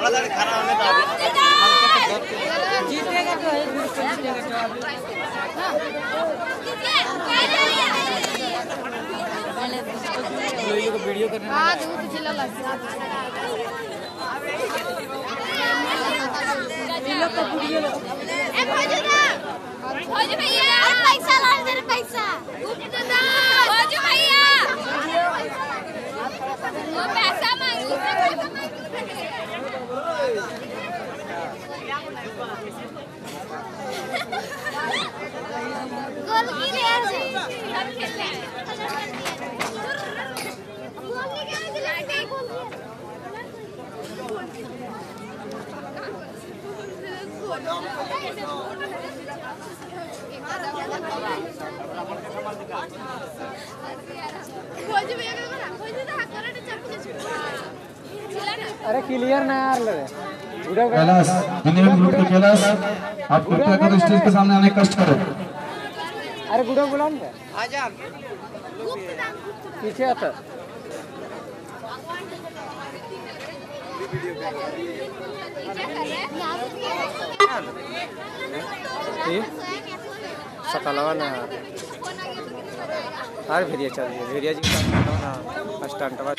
जीतेगा तो है, जीतेगा तो वीडियो करने अरे क्लियर ना यार लगे कैलाश दुनिया ग्रुप के कैलाश आप कृपया कर स्टेज के सामने आने कष्ट करो। अरे गुड़ा बुला ना आजा पीछे आता सकलवा ना यार भेड़िया चल रही है भेड़िया जी का ना स्टंटवा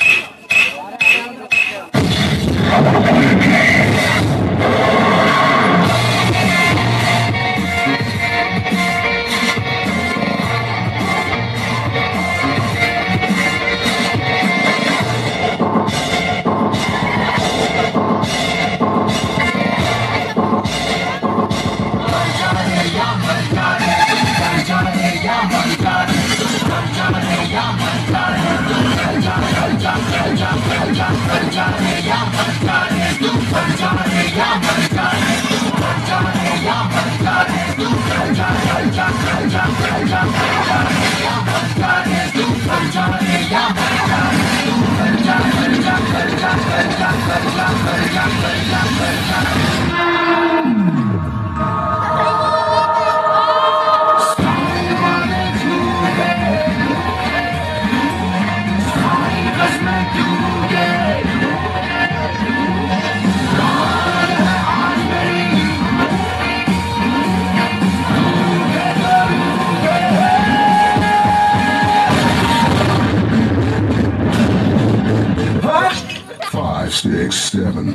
Six, seven.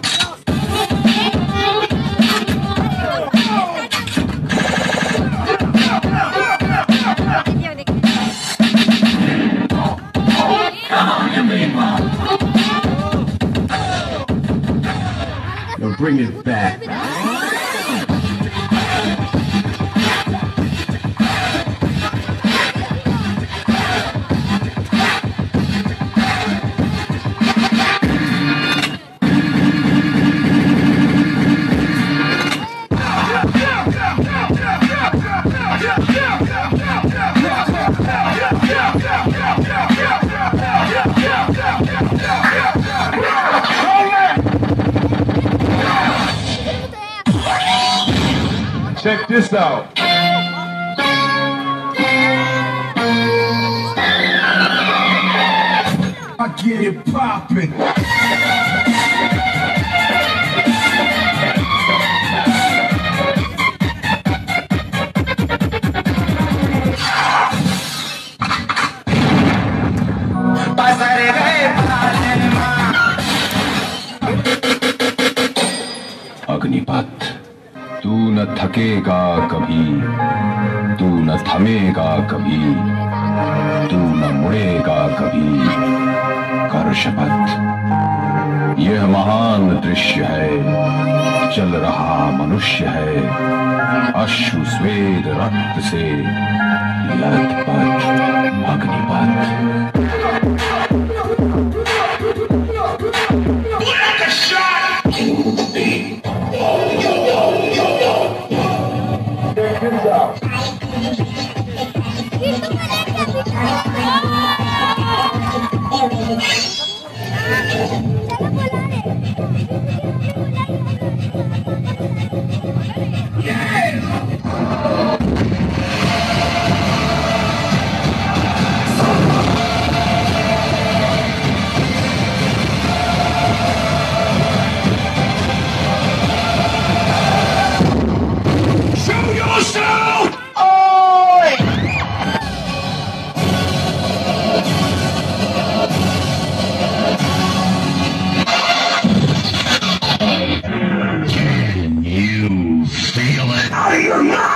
Now bring it back. Check this out. I get it poppin'. Agnipath तू न थकेगा कभी, तू न थमेगा कभी, तू न मुड़ेगा कभी, कर शपथ। यह महान दृश्य है, चल रहा मनुष्य है, अश्रु स्वेद रक्त से लथपथ Agnipath.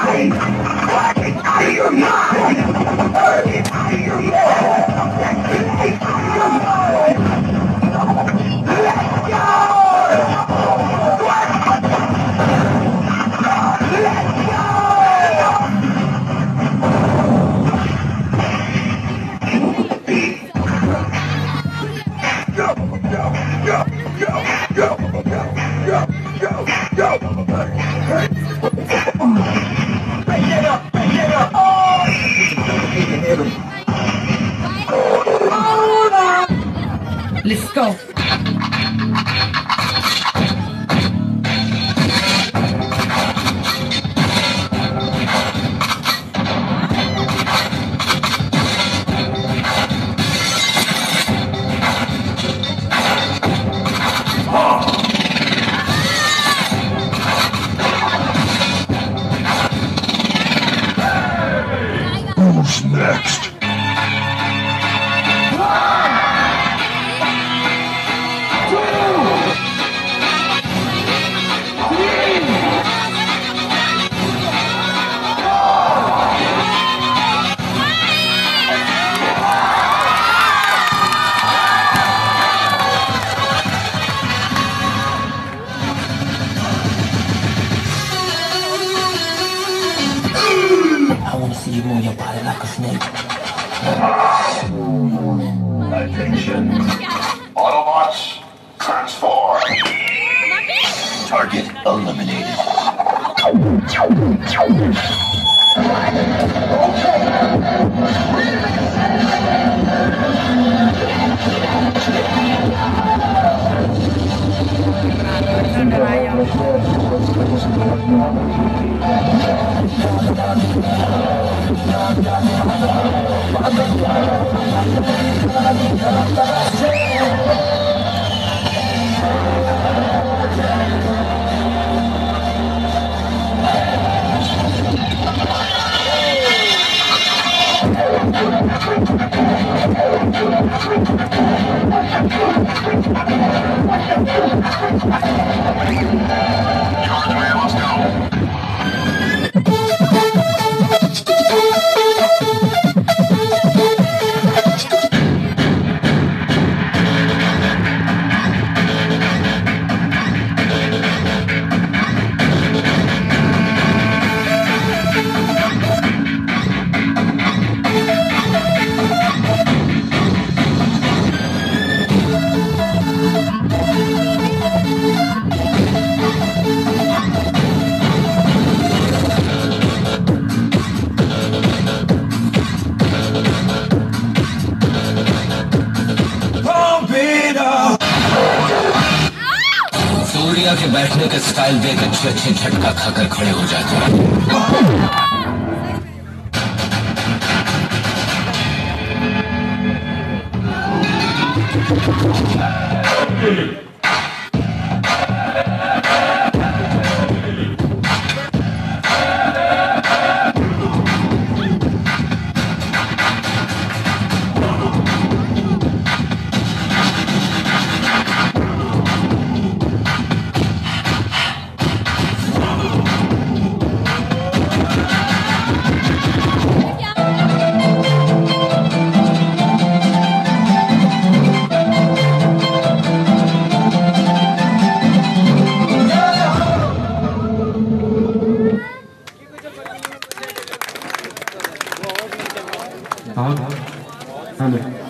Let's go. Who's next? I want to see you move your body like a snake. Attention. Autobots, transform. Target eliminated. Surya के बैठने का स्टाइल देख अच्छे अच्छे झटका खाकर खड़े हो जाते हैं। हाँ